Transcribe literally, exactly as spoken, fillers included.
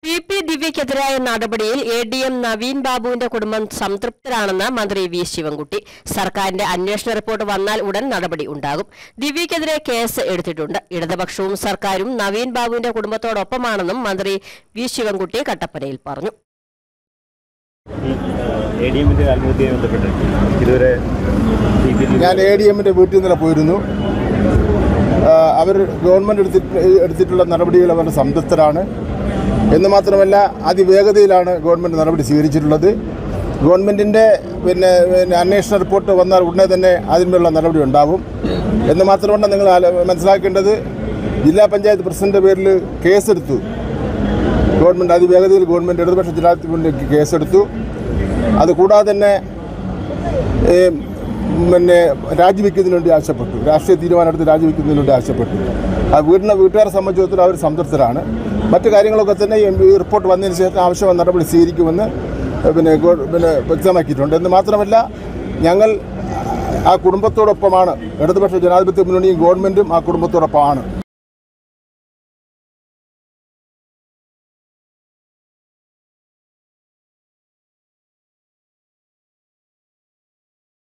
P P ദിവ്യക്കെതിരായ നടപടിയിൽ A D M Naveen ബാബുവിന്റെ കുടുംബം സംതൃപ്തരാണെന്ന് മന്ത്രി വി ശിവൻകുട്ടി. സർക്കാരിന്റെ അന്വേഷണ റിപ്പോർട്ട് വന്നാൽ ഉടൻ നടപടി ഉണ്ടാകും. ദിവ്യക്കെതിരെ കേസ് എടുത്തിട്ടുണ്ട്. ഇടതുപക്ഷവും സർക്കാരും നവീൻ ബാബുവിന്റെ കുടുംബത്തോടൊപ്പമാണെന്നും മന്ത്രി വി ശിവൻകുട്ടി കട്ടപ്പനയിൽ പറഞ്ഞു. ഞാൻ എ ഡി എമ്മിന്റെ വീട്ടിൽ നിന്ന് പോയിരുന്നു. അവർ ഗവൺമെന്റ് എടുത്തിട്ടുള്ള നടപടികൾ അവരുടെ സംതൃപ്തരാണ് എന്ന് മാത്രമല്ല അതിവേഗതയിലാണ് ഗവൺമെൻറ് നടപടി സ്വീകരിച്ചിട്ടുള്ളത്. ഗവൺമെൻറ്റിൻ്റെ പിന്നെ പിന്നെ അന്വേഷണ റിപ്പോർട്ട് വന്നാൽ ഉടനെ തന്നെ അതിന്മേലുള്ള നടപടി ഉണ്ടാവും എന്ന് മാത്രമല്ല നിങ്ങൾ മനസ്സിലാക്കേണ്ടത് ജില്ലാ പഞ്ചായത്ത് പ്രസിഡന്റ് പേരിൽ കേസെടുത്തു. ഗവൺമെൻറ് അതിവേഗതയിൽ ഗവൺമെൻറ് ഇടതുപക്ഷ ജനാധിപത്യ കേസെടുത്തു. അതുകൂടാതെ തന്നെ പിന്നെ രാജിവെക്കുന്നതിന് വേണ്ടി ആവശ്യപ്പെട്ടു. രാഷ്ട്രീയ തീരുമാനം എടുത്ത് രാജിവെക്കുന്നതിന് വേണ്ടി ആവശ്യപ്പെട്ടു. ആ വീടിനെ വീട്ടുകാരെ സംബന്ധിച്ചിടത്തോളം അവർ സംതൃപ്തരാണ്. മറ്റു കാര്യങ്ങളൊക്കെ തന്നെ ഈ റിപ്പോർട്ട് വന്നതിന് ശേഷം ആവശ്യമായ നടപടി സ്വീകരിക്കുമെന്ന് പിന്നെ പിന്നെ വ്യക്തമാക്കിയിട്ടുണ്ട്. എന്ന് മാത്രമല്ല ഞങ്ങൾ ആ കുടുംബത്തോടൊപ്പമാണ്. ഇടതുപക്ഷ ജനാധിപത്യ മുന്നണിയും ഗവൺമെൻറ്റും ആ കുടുംബത്തോടൊപ്പമാണ്.